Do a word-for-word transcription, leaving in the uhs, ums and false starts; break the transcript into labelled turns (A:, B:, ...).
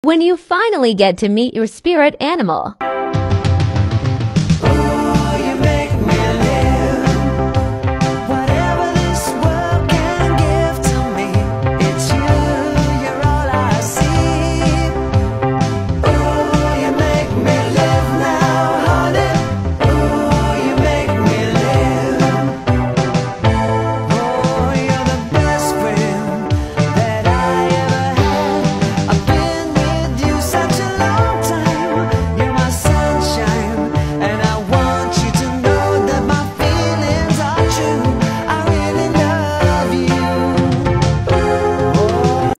A: when you finally get to meet your spirit animal.